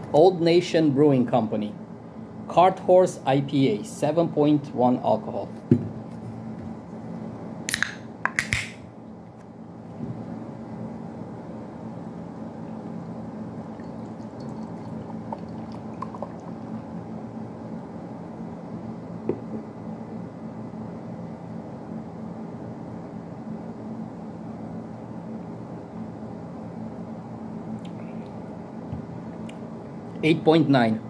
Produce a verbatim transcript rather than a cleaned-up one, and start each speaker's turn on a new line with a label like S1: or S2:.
S1: Old Nation Brewing Company. Cart Horse I P A, seven point one alcohol. eight point nine.